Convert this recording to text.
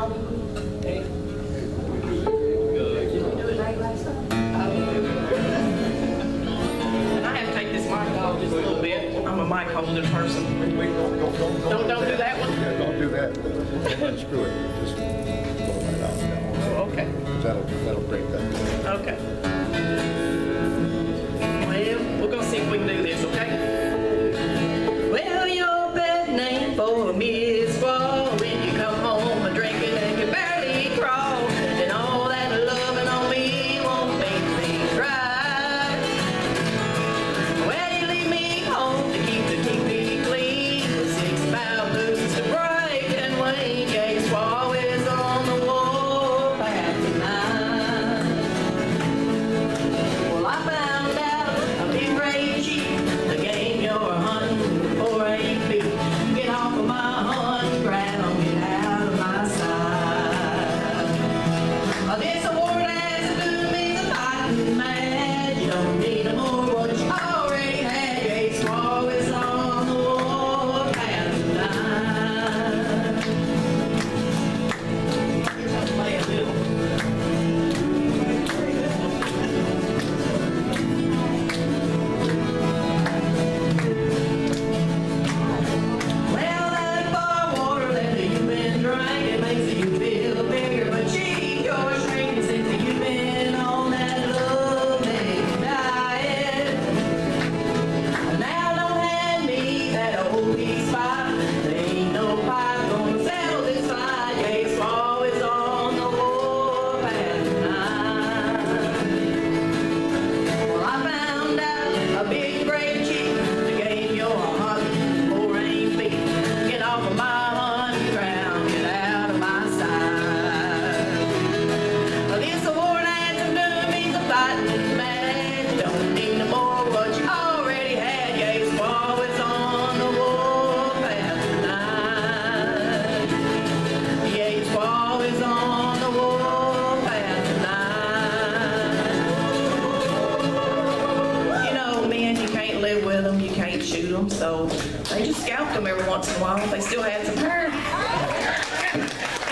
Mic holding person. Wait, don't do that one. Yeah, don't do that. Don't unscrew it. Just pull it right out. Oh, okay. That'll break that. Okay. Well, we're gonna see if we can do this, okay? Well, your bed name for me is Squall. When you come home a drinking and you barely crawl, and all that loving on me won't make me cry. Well, you leave me home to keep me clean. The 6-pound blues to break and wane. Yeah, Squall is on the warpath tonight. Well, I found out a big great cheat, the game you're hunting for ain't beat. Get off of my hunting ground, get out of my sight. This award has to do me the fighting mad. You don't need no more what you already had. Yeah, Squall is on the warpath tonight. I'll play a little. Well, that bar water that you've been drinking makes you feel bigger, but cheap you're shrinking since you've been on that love-making diet. Now don't hand me that old piece pipe. There ain't no pipe gonna settle this fight. Yeah, Squall is on the warpath tonight. Well, I found out a big brave chief, the game you're hunting for ain't beat. Get off of my hunting ground, get out of my sight. This award anthem to me's a fighting man. You don't need no more what you already had. Yeah, Squall is on the warpath tonight. Yeah, Squall is on the warpath tonight. You know, men, you can't live with them, you can't shoot them, so they just scalp them every once in a while if they still had some hair.